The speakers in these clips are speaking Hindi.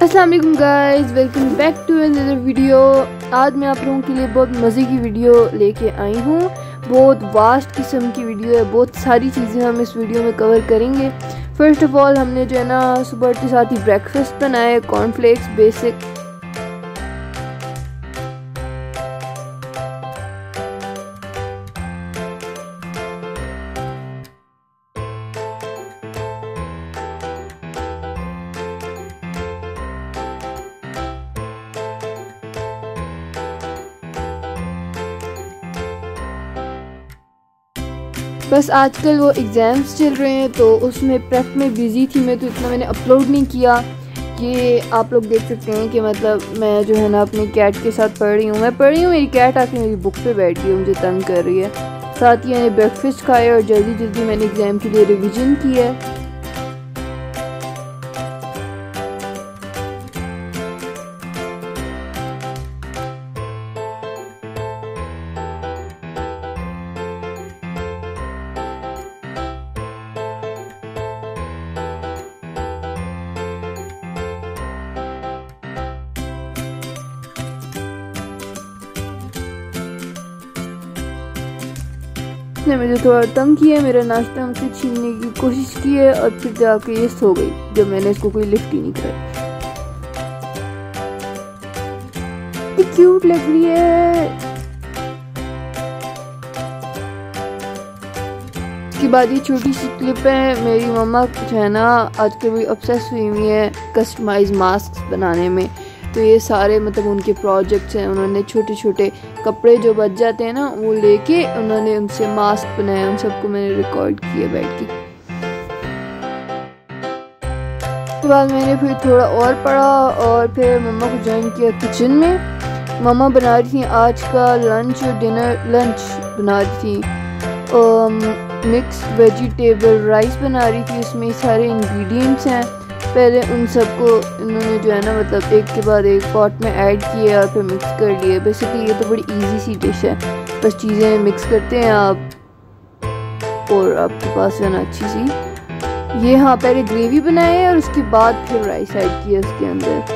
अस्सलाम वालेकुम guys, welcome back to another video. आज मैं आप लोगों के लिए बहुत मज़े की वीडियो लेके आई हूँ। बहुत वास्ट किस्म की वीडियो है, बहुत सारी चीज़ें हम इस वीडियो में कवर करेंगे। फ़र्स्ट ऑफ़ ऑल हमने जो है ना सुबह के साथ ही ब्रेकफास्ट बनाया, कॉर्नफ्लेक्स बेसिक। बस आजकल वो एग्ज़ाम्स चल रहे हैं तो उसमें प्रेप में बिज़ी थी मैं, तो इतना मैंने अपलोड नहीं किया। ये आप लोग देख सकते हैं कि मतलब मैं जो है ना अपनी कैट के साथ पढ़ रही हूँ। मेरी कैट आके मेरी बुक पे बैठ गई, मुझे तंग कर रही है। साथ ही मैंने ब्रेकफास्ट खाया और जल्दी जल्दी मैंने एग्ज़ाम के लिए रिविज़न की है। उसने मुझे थोड़ा तंग किया, मेरा नाश्ता मुझसे छीनने की कोशिश की है और फिर जाके ये सो गई जब मैंने इसको कोई लिफ्ट ही नहीं कराई। क्यूट लग रही है। इसके बाद ये छोटी सी क्लिप है। मेरी मम्मा जो है ना आजकल भी ऑब्सेस हुई है कस्टमाइज मास्क बनाने में। तो ये सारे मतलब उनके प्रोजेक्ट्स हैं। उन्होंने छोटे छोटे कपड़े जो बच जाते हैं ना वो लेके उन्होंने उनसे मास्क बनाया। उन सबको मैंने रिकॉर्ड किया बैठ के। उसके बाद मैंने फिर थोड़ा और पढ़ा और फिर मम्मा को ज्वाइन किया किचन में। मम्मा बना रही थी आज का लंच और डिनर। लंच बना रही थी मिक्स वेजिटेबल राइस बना रही थी। इसमें सारे इंग्रेडिएंट्स हैं। पहले उन सबको इन्होंने जो है ना मतलब एक के बाद एक पॉट में ऐड किए और फिर मिक्स कर लिए। बेसिकली ये तो बड़ी इजी सी डिश है, बस चीज़ें मिक्स करते हैं आप और आपके पास है ना अच्छी सी। ये हाँ पहले ग्रेवी बनाए है और उसके बाद फिर राइस ऐड किया उसके अंदर।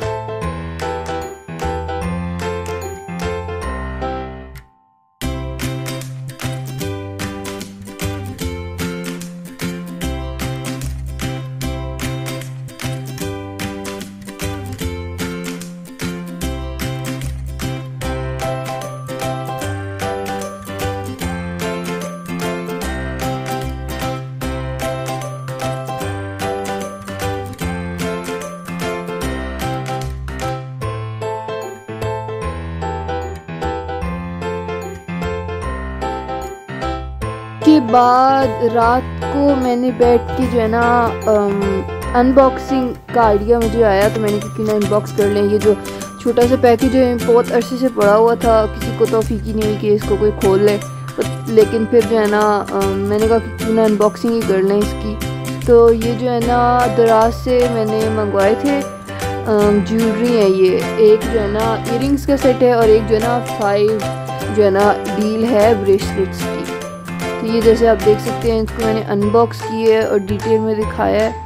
के बाद रात को मैंने बैठ के जो है ना अनबॉक्सिंग का आइडिया मुझे आया, तो मैंने क्योंकि ना अनबॉक्स कर लें। ये जो छोटा सा पैकेज है बहुत अरसे से पड़ा हुआ था, किसी को तौफीक ही नहीं हुई कि इसको कोई खोल ले। लेकिन फिर जो है ना मैंने कहा कि क्यों ना अनबॉक्सिंग ही कर लें इसकी। तो ये जो है ना दराज से मैंने मंगवाए थे ज्वेलरी है। ये एक जो है ना इयरिंग्स का सेट है और एक जो है ना 5 जो है ना डील है ब्रेसलेट्स की। तो ये जैसे आप देख सकते हैं इसको मैंने अनबॉक्स किया है और डिटेल में दिखाया है।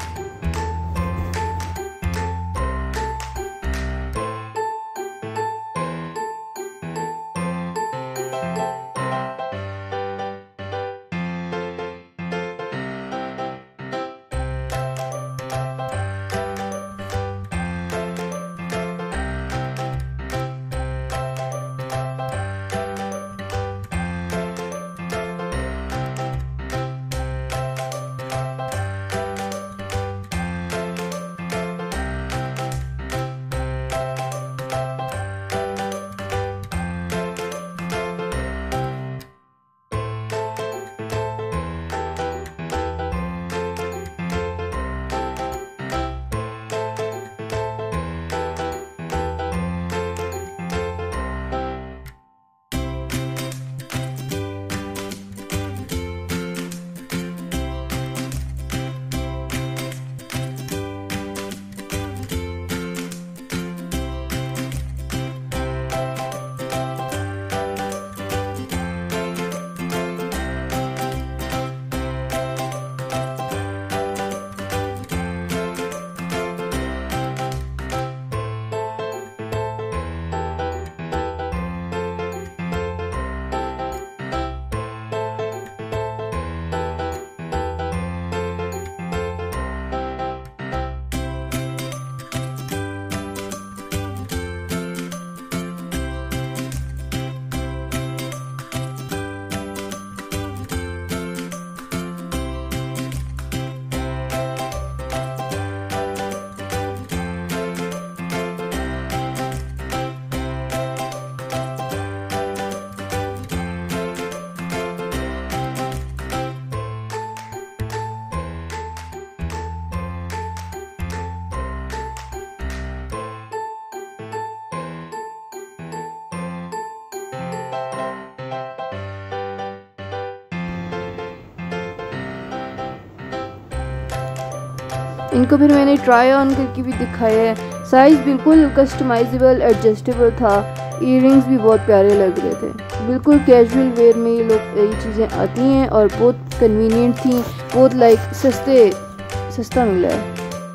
इनको फिर मैंने ट्राई ऑन करके भी दिखाया है। साइज़ बिल्कुल कस्टमाइजेबल एडजस्टेबल था। ईयरिंग्स भी बहुत प्यारे लग रहे थे। बिल्कुल कैजुअल वेयर में ये चीज़ें आती हैं और बहुत कन्वीनियंट थी, बहुत लाइक सस्ता मिला है।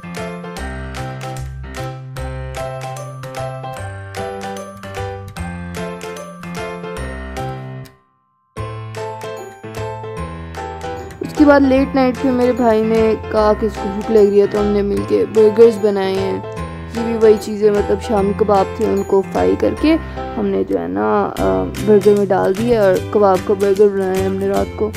उसके बाद लेट नाइट पे मेरे भाई ने कहा कि इसको भूख लग रही है, तो हमने मिलके बर्गर्स बनाए हैं। ये भी वही चीज़ें, मतलब शामी कबाब थे, उनको फ्राई करके हमने जो है ना बर्गर में डाल दिया और कबाब का बर्गर बनाया हमने रात को।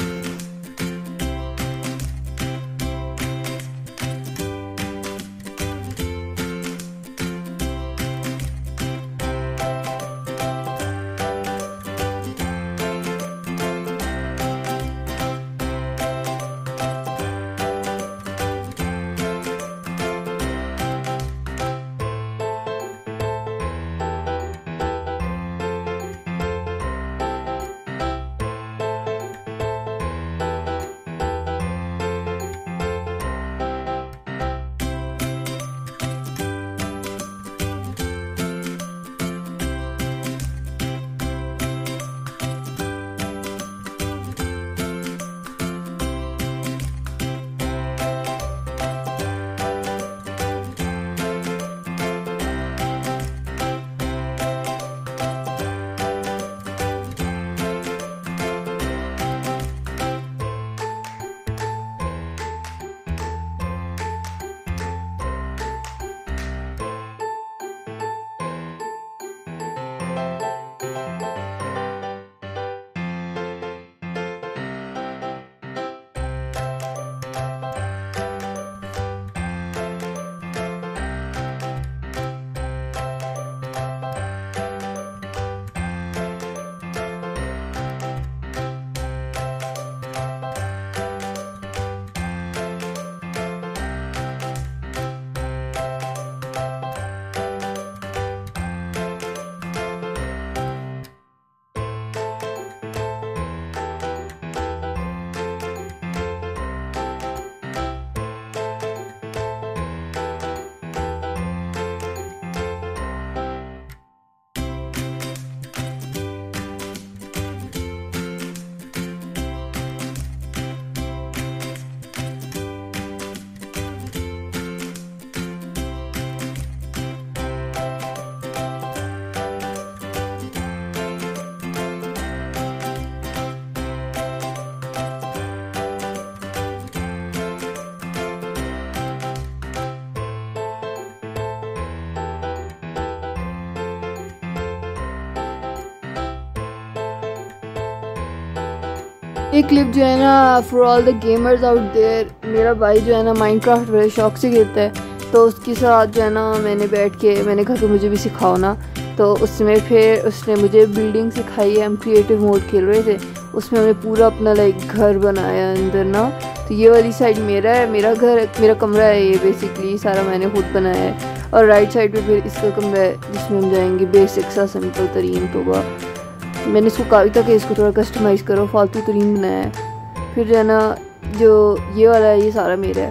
ये क्लिप जो है ना for all the gamers out there, मेरा भाई जो है ना माइनक्राफ्ट बड़े शौक से खेलता है, तो उसके साथ जो है ना मैंने बैठ के मैंने कहा कि मुझे भी सिखाओ ना, तो उसमें फिर उसने मुझे बिल्डिंग सिखाई है। हम क्रिएटिव मोड खेल रहे थे, उसमें हमने पूरा अपना लाइक घर बनाया अंदर ना। तो ये वाली साइड मेरा है, मेरा घर, मेरा कमरा है, ये बेसिकली सारा मैंने खुद बनाया है। और राइट साइड पे फिर इसका कमरा है जिसमें हम जाएंगे, बेसिक सा सिंपल तरीन। तो मैंने इसको कहा था कि इसको थोड़ा कस्टमाइज़ करो, फालतू तरीन बनाया है। फिर जो है ना जो ये वाला है ये सारा मेरा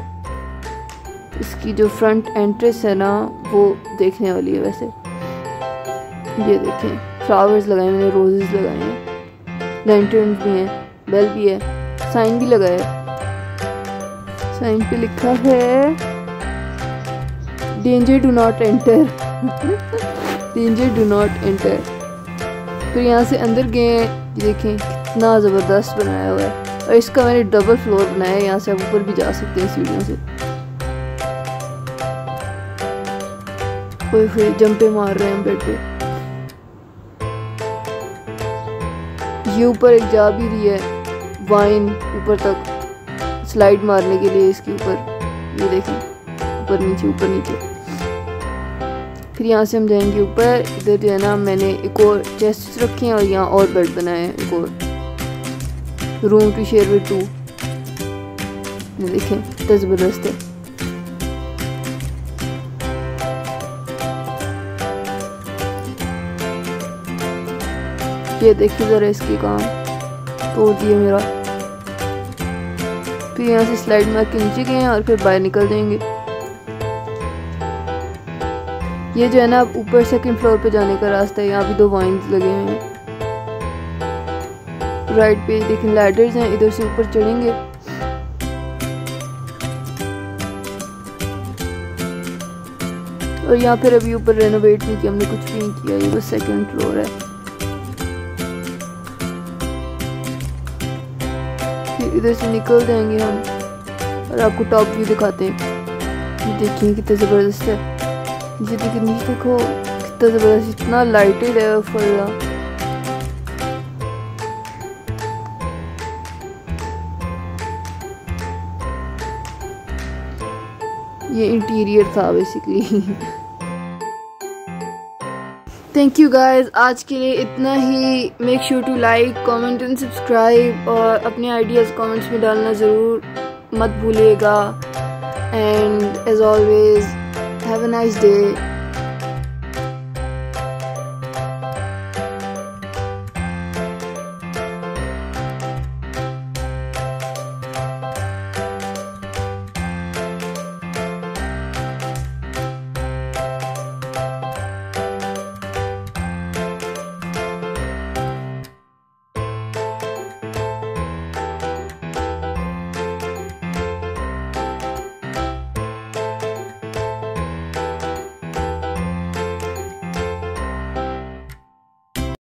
है। इसकी जो फ्रंट एंट्रेंस है ना वो देखने वाली है। वैसे ये देखें, फ्लावर्स लगाए मैंने, रोजेस लगाए हैं, लैंटर्न्स भी हैं, बेल भी है, साइन भी लगा है। साइन पे लिखा है danger do not enter danger do not enter. फिर यहाँ से अंदर गए, देखें कितना ज़बरदस्त बनाया हुआ है। और इसका मैंने डबल फ्लोर बनाया है, यहाँ से आप ऊपर भी जा सकते हैं सीढ़ियों से। कोई जंपे मार रहे हैं बेड पे। ये ऊपर एक जा भी रही है वाइन ऊपर तक स्लाइड मारने के लिए इसके ऊपर। ये देखें ऊपर नीचे ऊपर नीचे। फिर यहाँ से हम जाएंगे ऊपर। इधर जो है ना मैंने एक और चेस्ट रखे हैं और यहाँ और बेड बनाए हैं, एक और रूम टू शेयर विद 2। ये देखें कितना ज़बरदस्त है। ये देखिए ज़रा इसकी काम तोड़ दिए मेरा। फिर यहाँ से स्लाइड मार के नीचे गए हैं और फिर बाहर निकल जाएंगे। ये जो है ना अब ऊपर सेकंड फ्लोर पे जाने का रास्ता है। यहाँ भी 2 वाइन्स लगे हुए हैं। राइट पे देखें लैडर्स हैं, इधर से ऊपर चढ़ेंगे। और यहाँ पर अभी ऊपर रेनोवेट नहीं किया हमने, कुछ भी नहीं किया, ये बस सेकंड फ्लोर है। फिर इधर से निकल जाएंगे हम और आपको टॉप व्यू दिखाते हैं। ये देखिए कितना ज़बरदस्त है। नीचे देखिए, नीचे देखो कितना ज़बरदस्त, इतना लाइटेड है फुल। ये इंटीरियर था बेसिकली। थैंक यू गाइस, आज के लिए इतना ही। Make sure to like, comment and subscribe और अपने आइडियाज़ कमेंट्स में डालना ज़रूर मत भूलिएगा। And as always have a nice day.